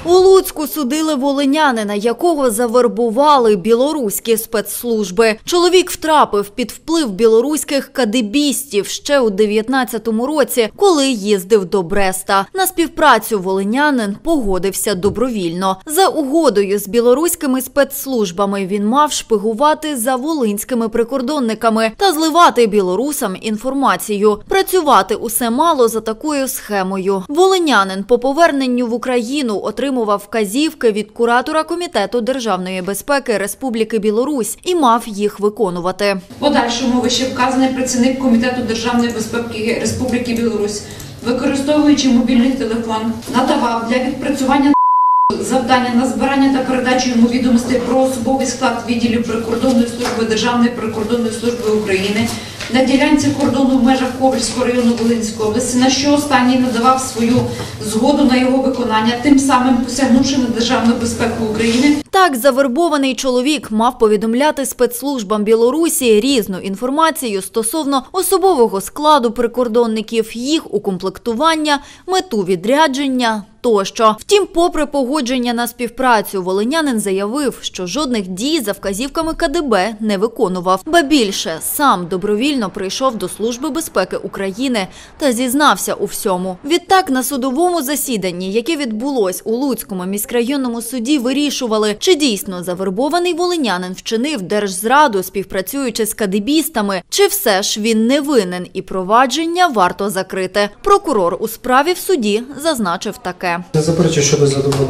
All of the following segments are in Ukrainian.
У Луцьку судили волинянина, якого завербували білоруські спецслужби. Чоловік втрапив під вплив білоруських кадебістів ще у 19-му році, коли їздив до Бреста. На співпрацю волинянин погодився добровільно. За угодою з білоруськими спецслужбами він мав шпигувати за волинськими прикордонниками та зливати білорусам інформацію. Працювати усе мало за такою схемою. Волинянин по поверненню в Україну отримав вказівки від куратора Комітету державної безпеки Республіки Білорусь і мав їх виконувати. В подальшому вищевказаний працівник Комітету державної безпеки Республіки Білорусь, використовуючи мобільний телефон, надавав для відпрацювання завдання на збирання та передачу йому відомостей про особовий склад відділів прикордонної служби Державної прикордонної служби України на ділянці кордону в межах Ковельського району Волинської області, на що останній надавав свою згоду на його виконання, тим самим посягнувши на державну безпеку України. Так, завербований чоловік мав повідомляти спецслужбам Білорусі різну інформацію стосовно особового складу прикордонників, їх укомплектування, мету відрядження тощо. Втім, попри погодження на співпрацю, волинянин заявив, що жодних дій за вказівками КДБ не виконував. Ба більше, сам добровільно прийшов до Служби безпеки України та зізнався у всьому. Відтак, на судовому засіданні, яке відбулось у Луцькому міськрайонному суді, вирішували, чи дійсно завербований волинянин вчинив держзраду, співпрацюючи з кадебістами, чи все ж він не винен і провадження варто закрити. Прокурор у справі в суді зазначив таке. Не заперечую щодо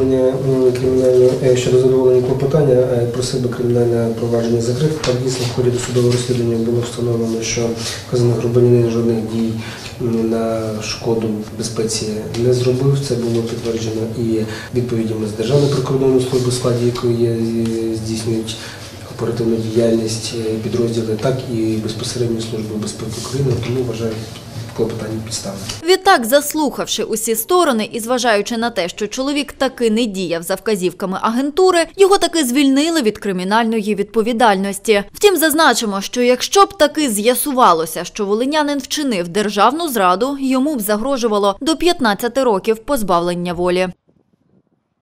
задоволення клопотання, просив би кримінальне провадження закрити. Так, дійсно, в ході досудового розслідування було встановлено, що вказаний громадянин жодних дій на шкоду безпеці не зробив. Це було підтверджено і відповідями з Державної прикордонної служби, в складі якої здійснюють оперативну діяльність підрозділи, так і безпосередньо Служби безпеки України, тому вважаю клопотання підставне. Відтак, заслухавши усі сторони і зважаючи на те, що чоловік таки не діяв за вказівками агентури, його таки звільнили від кримінальної відповідальності. Втім, зазначимо, що якщо б таки з'ясувалося, що волинянин вчинив державну зраду, йому б загрожувало до 15 років позбавлення волі.